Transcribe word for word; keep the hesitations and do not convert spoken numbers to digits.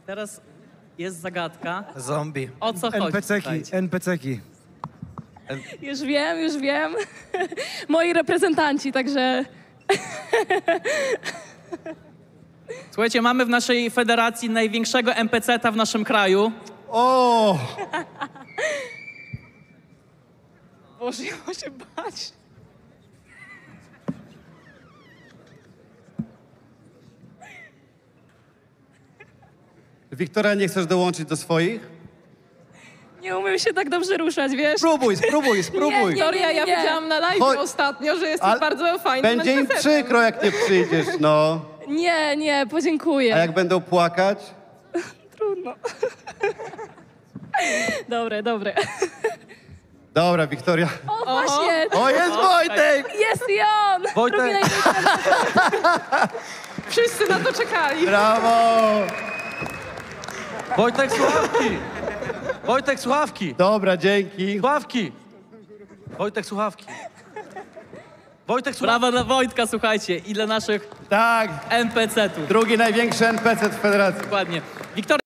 Teraz jest zagadka. Zombie. O co chodzi? NPC-ki, Słuchajcie. NPC-ki. Już wiem, już wiem. Moi reprezentanci, także... Słuchajcie, mamy w naszej federacji największego en pe ce ta w naszym kraju. O! Boże, ja mam się bać. Wiktoria, nie chcesz dołączyć do swoich? Nie umiem się tak dobrze ruszać, wiesz? Spróbuj, spróbuj, spróbuj. Nie, nie. Wiktoria, ja widziałam na live Chodź. ostatnio, że jesteś Ale bardzo fajnym Będzie im en pe ce tem. przykro, jak nie przyjdziesz, no. Nie, nie, podziękuję. A jak będą płakać? Trudno. Dobre, dobre. Dobra, Wiktoria. O, właśnie! O, jest Wojtek! Jest i on! Wojtek. Drugi największy. Wszyscy na to czekali. Brawo! Wojtek, słuchawki! Wojtek, słuchawki! Dobra, dzięki. Słuchawki! Wojtek, słuchawki! Wojtek, słuchawki! Brawa dla Wojtka, słuchajcie, i dla naszych Tak, en pe ce tów. drugi największy en pe ce w federacji. Dokładnie. Wiktoria.